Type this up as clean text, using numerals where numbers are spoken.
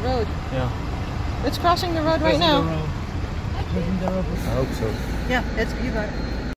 road. Yeah. It's crossing the road right now. I hope so. Yeah, you got it.